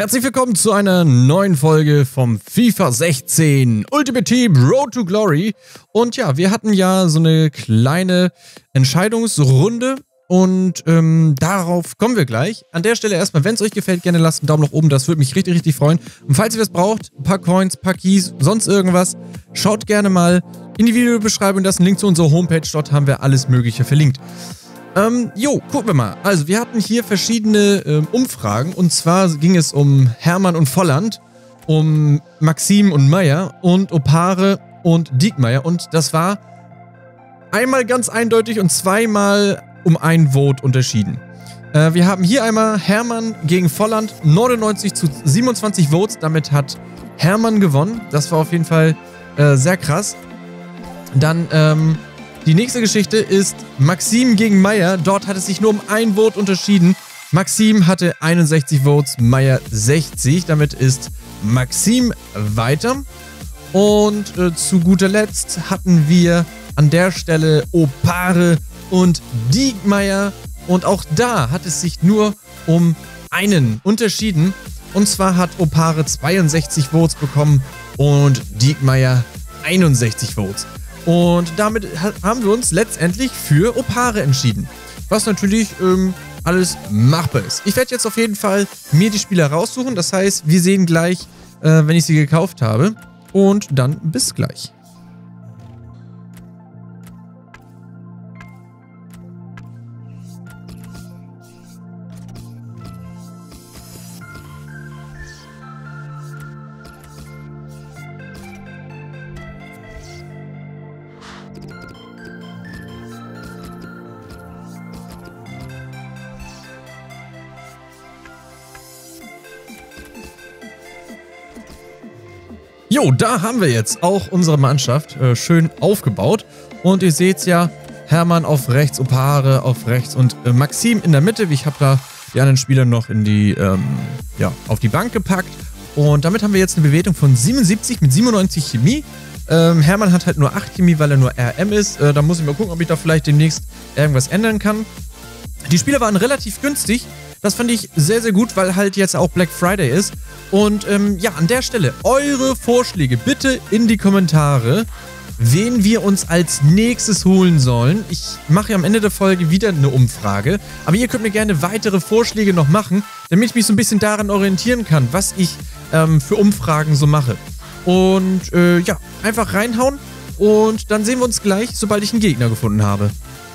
Herzlich willkommen zu einer neuen Folge vom FIFA 16 Ultimate Team Road to Glory. Und ja, wir hatten ja so eine kleine Entscheidungsrunde und darauf kommen wir gleich. An der Stelle erstmal, wenn es euch gefällt, gerne lasst einen Daumen nach oben, das würde mich richtig, richtig freuen. Und falls ihr was braucht, ein paar Coins, ein paar Keys, sonst irgendwas, schaut gerne mal in die Videobeschreibung, da ist ein Link zu unserer Homepage, dort haben wir alles Mögliche verlinkt. Gucken wir mal. Also, wir hatten hier verschiedene Umfragen. Und zwar ging es um Hermann und Volland, um Maxim und Meyer und Opare und Diekmeyer. Und das war einmal ganz eindeutig und zweimal um ein Vote unterschieden. Wir haben hier einmal Hermann gegen Volland, 99 zu 27 Votes. Damit hat Hermann gewonnen. Das war auf jeden Fall sehr krass. Dann, die nächste Geschichte ist Maxim gegen Meyer. Dort hat es sich nur um ein Vote unterschieden. Maxim hatte 61 Votes, Meyer 60. Damit ist Maxim weiter. Und zu guter Letzt hatten wir an der Stelle Opare und Diekmeyer. Und auch da hat es sich nur um einen unterschieden. Und zwar hat Opare 62 Votes bekommen und Diekmeyer 61 Votes. Und damit haben wir uns letztendlich für Opare entschieden. Was natürlich alles machbar ist. Ich werde jetzt auf jeden Fall mir die Spieler raussuchen. Das heißt, wir sehen gleich, wenn ich sie gekauft habe. Und dann bis gleich. Jo, da haben wir jetzt auch unsere Mannschaft schön aufgebaut. Und ihr seht ja, Hermann auf rechts, Opare auf rechts und Maxim in der Mitte. Ich habe da die anderen Spieler noch in die, auf die Bank gepackt. Und damit haben wir jetzt eine Bewertung von 77 mit 97 Chemie. Hermann hat halt nur 8 Chemie, weil er nur RM ist. Da muss ich mal gucken, ob ich da vielleicht demnächst irgendwas ändern kann. Die Spieler waren relativ günstig. Das fand ich sehr, sehr gut, weil halt jetzt auch Black Friday ist. Und ja, an der Stelle eure Vorschläge bitte in die Kommentare, wen wir uns als nächstes holen sollen. Ich mache ja am Ende der Folge wieder eine Umfrage. Aber ihr könnt mir gerne weitere Vorschläge noch machen, damit ich mich so ein bisschen daran orientieren kann, was ich für Umfragen so mache. Und ja, einfach reinhauen und dann sehen wir uns gleich, sobald ich einen Gegner gefunden habe.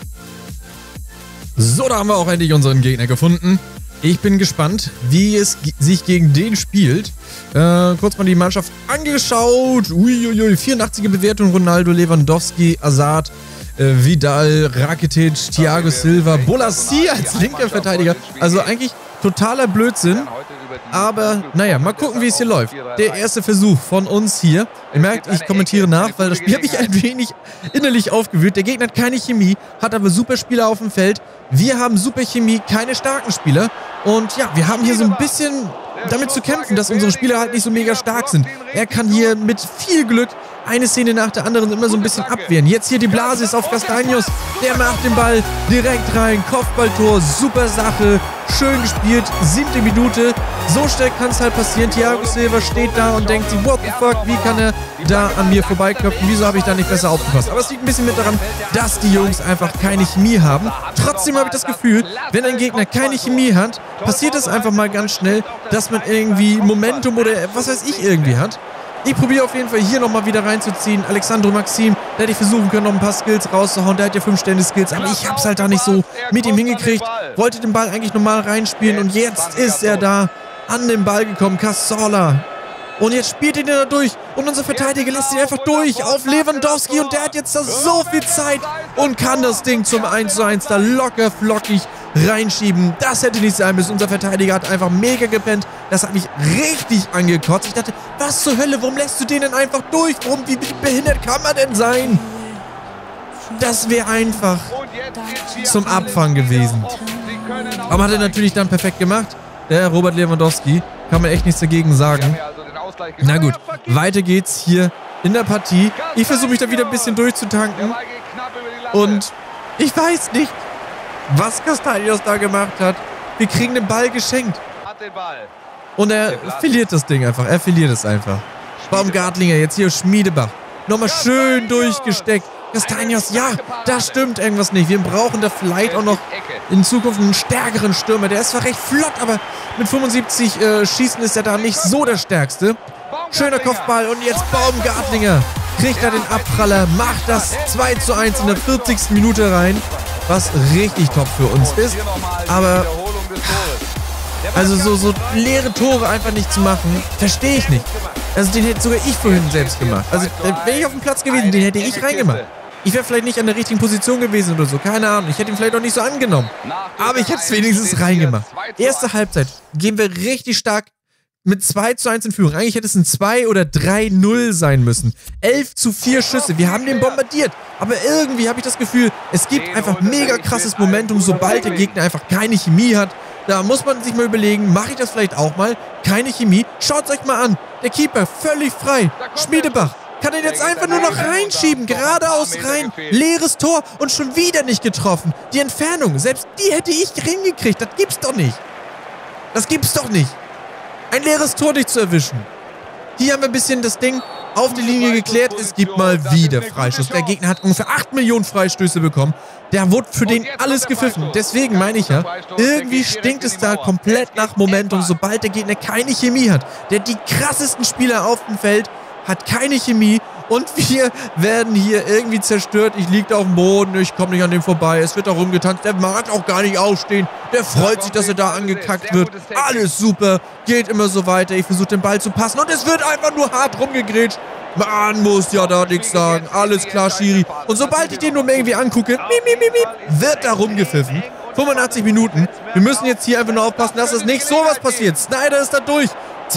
So, da haben wir auch endlich unseren Gegner gefunden. Ich bin gespannt, wie es sich gegen den spielt. Kurz mal die Mannschaft angeschaut. Uiuiui, 84er Bewertung. Ronaldo, Lewandowski, Hazard, Vidal, Rakitic, Thiago Silva, Bolasie als linker Verteidiger. Also eigentlich totaler Blödsinn. Aber naja, mal gucken, wie es hier läuft. Der erste Versuch von uns hier. Ihr merkt, ich kommentiere nach, weil das Spiel hat mich ein wenig innerlich aufgewühlt. Der Gegner hat keine Chemie, hat aber super Spieler auf dem Feld. Wir haben super Chemie, keine starken Spieler. Und ja, wir haben hier so ein bisschen damit zu kämpfen, dass unsere Spieler halt nicht so mega stark sind. Er kann hier mit viel Glück eine Szene nach der anderen immer so ein bisschen abwehren. Jetzt hier die Blase ist auf Castaños. Der macht den Ball direkt rein. Kopfballtor, super Sache. Schön gespielt, 7. Minute. So schnell kann es halt passieren. Thiago Silva steht da und denkt sich, what the fuck, wie kann er da an mir vorbeiköpfen? Wieso habe ich da nicht besser aufgepasst? Aber es liegt ein bisschen mit daran, dass die Jungs einfach keine Chemie haben. Trotzdem habe ich das Gefühl, wenn ein Gegner keine Chemie hat, passiert es einfach mal ganz schnell, dass man irgendwie Momentum oder was weiß ich irgendwie hat. Ich probiere auf jeden Fall hier nochmal wieder reinzuziehen. Alexandro Maxim, da hätte ich versuchen können, noch ein paar Skills rauszuhauen. Der hat ja 5 Stände Skills, aber ich habe es halt da nicht so mit ihm hingekriegt. Wollte den Ball eigentlich normal reinspielen und jetzt ist er da an den Ball gekommen. Cazorla. Und jetzt spielt ihn da durch und unser Verteidiger lässt ihn einfach durch auf Lewandowski und der hat jetzt da so viel Zeit und kann das Ding zum 1:1 da locker flockig reinschieben. Das hätte nicht sein müssen. Unser Verteidiger hat einfach mega gepennt. Das hat mich richtig angekotzt. Ich dachte, was zur Hölle, warum lässt du den denn einfach durch? Wie behindert kann man denn sein? Das wäre einfach zum Abfangen gewesen. Aber hat er natürlich dann perfekt gemacht. Der Robert Lewandowski, kann man echt nichts dagegen sagen. Na gut, weiter geht's hier in der Partie. Ich versuche mich da wieder ein bisschen durchzutanken. Und ich weiß nicht, was Castaños da gemacht hat. Wir kriegen den Ball geschenkt. Und er verliert das Ding einfach. Er verliert es einfach. Baumgartlinger, jetzt hier Schmiedebach. Nochmal schön durchgesteckt. Castaños, ja, da stimmt irgendwas nicht. Wir brauchen da vielleicht auch noch in Zukunft einen stärkeren Stürmer. Der ist zwar recht flott, aber mit 75 Schießen ist er da nicht so der Stärkste. Schöner Kopfball und jetzt Baumgartlinger. Kriegt er den Abpraller, macht das 2:1 in der 40. Minute rein. Was richtig top für uns ist. Aber also so leere Tore einfach nicht zu machen, verstehe ich nicht. Also den hätte sogar ich vorhin selbst gemacht. Also wäre ich auf dem Platz gewesen, den hätte ich reingemacht. Ich wäre vielleicht nicht an der richtigen Position gewesen oder so, keine Ahnung. Ich hätte ihn vielleicht auch nicht so angenommen. Aber ich hätte es wenigstens reingemacht. Erste Halbzeit gehen wir richtig stark mit 2:1 in Führung. Eigentlich hätte es ein 2 oder 3:0 sein müssen. 11:4 Schüsse. Wir haben den bombardiert. Aber irgendwie habe ich das Gefühl, es gibt einfach mega krasses Momentum, sobald der Gegner einfach keine Chemie hat. Da muss man sich mal überlegen, mache ich das vielleicht auch mal? Keine Chemie. Schaut euch mal an. Der Keeper völlig frei. Schmiedebach kann ihn jetzt einfach nur noch reinschieben. Geradeaus rein. Leeres Tor und schon wieder nicht getroffen. Die Entfernung, selbst die hätte ich hingekriegt. Das gibt's doch nicht. Das gibt's doch nicht. Ein leeres Tor nicht zu erwischen. Hier haben wir ein bisschen das Ding auf die Linie geklärt. Es gibt mal wieder Freischuss. Der Gegner hat ungefähr 8 Millionen Freistöße bekommen. Der wurde für den alles gepfiffen. Deswegen meine ich ja, irgendwie stinkt es da komplett nach Momentum, sobald der Gegner keine Chemie hat. Der hat die krassesten Spieler auf dem Feld, hat keine Chemie und wir werden hier irgendwie zerstört. Ich liege da auf dem Boden, ich komme nicht an dem vorbei. Es wird da rumgetanzt, der mag auch gar nicht aufstehen. Der freut sich, dass er da angekackt wird. Alles super, geht immer so weiter. Ich versuche den Ball zu passen und es wird einfach nur hart rumgegrätscht. Man muss ja da nichts sagen. Alles klar, Schiri. Und sobald ich den nur irgendwie angucke, wird da rumgepfiffen. 85 Minuten. Wir müssen jetzt hier einfach nur aufpassen, dass es nicht sowas passiert. Sneijder ist da durch.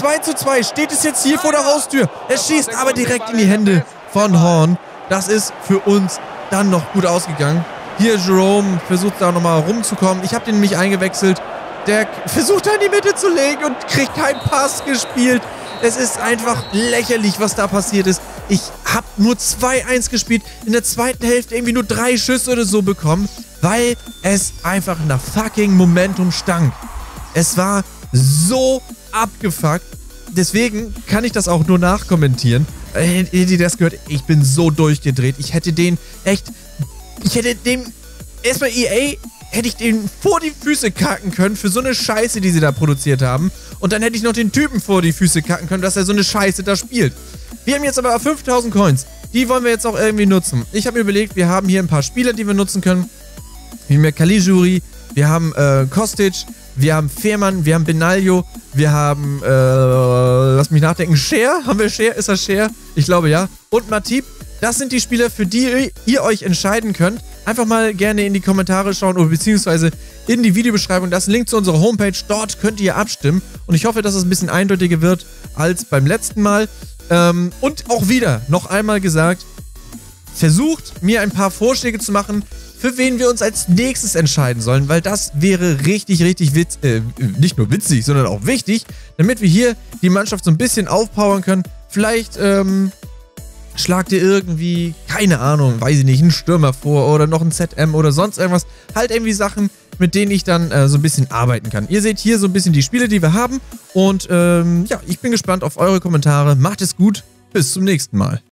2:2 steht es jetzt hier vor der Haustür. Er schießt aber direkt in die Hände von Horn. Das ist für uns dann noch gut ausgegangen. Hier Jerome versucht da nochmal rumzukommen. Ich habe den nämlich eingewechselt. Der versucht da in die Mitte zu legen und kriegt keinen Pass gespielt. Es ist einfach lächerlich, was da passiert ist. Ich habe nur 2:1 gespielt. In der zweiten Hälfte irgendwie nur 3 Schüsse oder so bekommen, weil es einfach nach fucking Momentum stank. Es war so abgefuckt. Deswegen kann ich das auch nur nachkommentieren. Hättet ihr das gehört? Ich bin so durchgedreht. Ich hätte den erstmal EA, hätte ich den vor die Füße kacken können für so eine Scheiße, die sie da produziert haben. Und dann hätte ich noch den Typen vor die Füße kacken können, dass er so eine Scheiße da spielt. Wir haben jetzt aber 5000 Coins. Die wollen wir jetzt auch irgendwie nutzen. Ich habe mir überlegt, wir haben hier ein paar Spieler, die wir nutzen können. Wir haben ja Caligiuri, wir haben Kostic, wir haben Fehrmann, wir haben Benaglio, wir haben, lass mich nachdenken, Scher. Haben wir Scher? Ist das Scher? Ich glaube ja. Und Matip. Das sind die Spieler, für die ihr euch entscheiden könnt. Einfach mal gerne in die Kommentare schauen oder beziehungsweise in die Videobeschreibung. Das ist ein Link zu unserer Homepage. Dort könnt ihr abstimmen. Und ich hoffe, dass es ein bisschen eindeutiger wird als beim letzten Mal. Und auch wieder, noch einmal gesagt, versucht mir ein paar Vorschläge zu machen, für wen wir uns als nächstes entscheiden sollen, weil das wäre richtig, richtig nicht nur witzig, sondern auch wichtig, damit wir hier die Mannschaft so ein bisschen aufpowern können. Vielleicht, schlagt ihr irgendwie, keine Ahnung, weiß ich nicht, einen Stürmer vor oder noch ein ZM oder sonst irgendwas. Halt irgendwie Sachen, mit denen ich dann so ein bisschen arbeiten kann. Ihr seht hier so ein bisschen die Spiele, die wir haben. Und ja, ich bin gespannt auf eure Kommentare. Macht es gut, bis zum nächsten Mal.